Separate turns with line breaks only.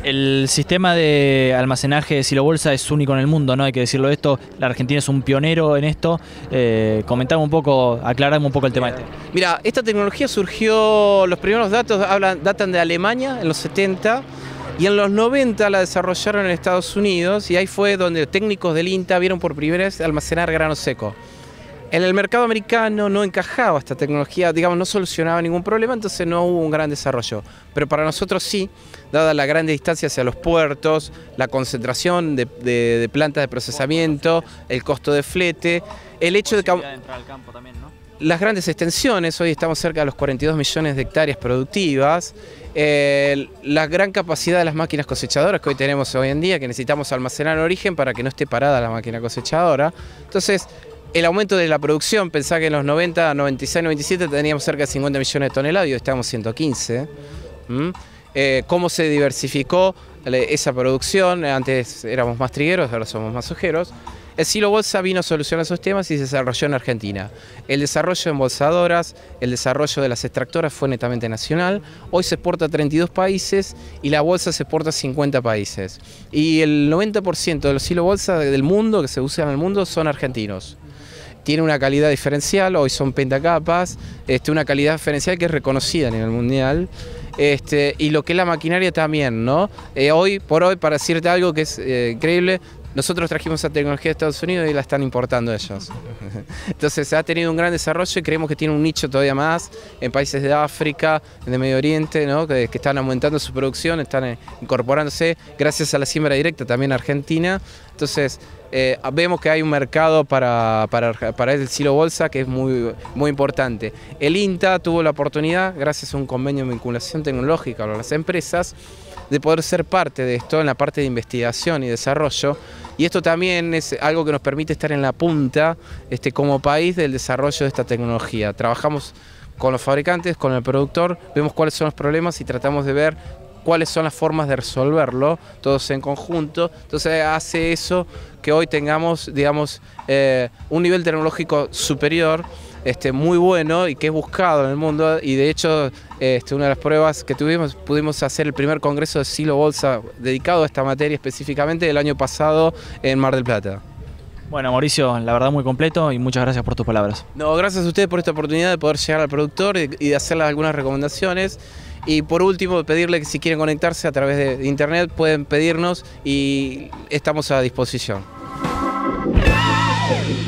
El sistema de almacenaje de silobolsa es único en el mundo, ¿no? Hay que decirlo esto. La Argentina es un pionero en esto. Comentame un poco, aclarame un poco el tema este.
Mira, esta tecnología surgió, los primeros datos datan de Alemania en los 70 y en los 90 la desarrollaron en Estados Unidos y ahí fue donde técnicos del INTA vieron por primera vez almacenar grano seco. En el mercado americano no encajaba esta tecnología, digamos, no solucionaba ningún problema, entonces no hubo un gran desarrollo. Pero para nosotros sí, dada la gran distancia hacia los puertos, la concentración de plantas de procesamiento, el costo de flete, el hecho de que
entrar al campo también, ¿no?
Las grandes extensiones, hoy estamos cerca de los 42 millones de hectáreas productivas, la gran capacidad de las máquinas cosechadoras que hoy tenemos hoy en día, que necesitamos almacenar en origen para que no esté parada la máquina cosechadora. Entonces, el aumento de la producción, pensá que en los 90, 96, 97 teníamos cerca de 50 millones de toneladas y hoy estamos 115. ¿Cómo se diversificó esa producción? Antes éramos más trigueros, ahora somos más ojeros. El silo bolsa vino a solucionar esos temas y se desarrolló en Argentina. El desarrollo de embolsadoras, el desarrollo de las extractoras fue netamente nacional. Hoy se exporta a 32 países y la bolsa se exporta a 50 países. Y el 90% de los silo bolsa del mundo, que se usan en el mundo, son argentinos. Tiene una calidad diferencial, hoy son pentacapas, una calidad diferencial que es reconocida a nivel mundial. Y lo que es la maquinaria también, ¿no? Hoy por hoy, para decirte algo que es increíble, nosotros trajimos esa tecnología de Estados Unidos y la están importando ellos. Entonces ha tenido un gran desarrollo y creemos que tiene un nicho todavía más en países de África, de Medio Oriente, ¿no? que están aumentando su producción, están incorporándose gracias a la siembra directa también a Argentina. Entonces vemos que hay un mercado para el silo bolsa que es muy importante. El INTA tuvo la oportunidad, gracias a un convenio de vinculación tecnológica con las empresas, de poder ser parte de esto en la parte de investigación y desarrollo, y esto también es algo que nos permite estar en la punta como país del desarrollo de esta tecnología. Trabajamos con los fabricantes, con el productor, vemos cuáles son los problemas y tratamos de ver cuáles son las formas de resolverlo, todos en conjunto. Entonces hace eso que hoy tengamos, digamos, un nivel tecnológico superior, muy bueno y que es buscado en el mundo, y de hecho una de las pruebas que tuvimos, pudimos hacer el primer congreso de silo bolsa dedicado a esta materia específicamente el año pasado en Mar del Plata.
Bueno, Mauricio, la verdad muy completo y muchas gracias por tus palabras.
No, gracias a ustedes por esta oportunidad de poder llegar al productor y de hacerle algunas recomendaciones. Y por último, pedirle que si quieren conectarse a través de internet pueden pedirnos y estamos a disposición.